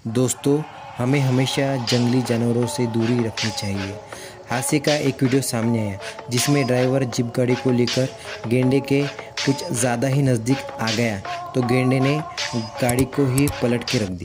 दोस्तों, हमें हमेशा जंगली जानवरों से दूरी रखनी चाहिए। हादसे का एक वीडियो सामने आया जिसमें ड्राइवर जीप गाड़ी को लेकर गैंडे के कुछ ज़्यादा ही नज़दीक आ गया तो गैंडे ने गाड़ी को ही पलट के रख दिया।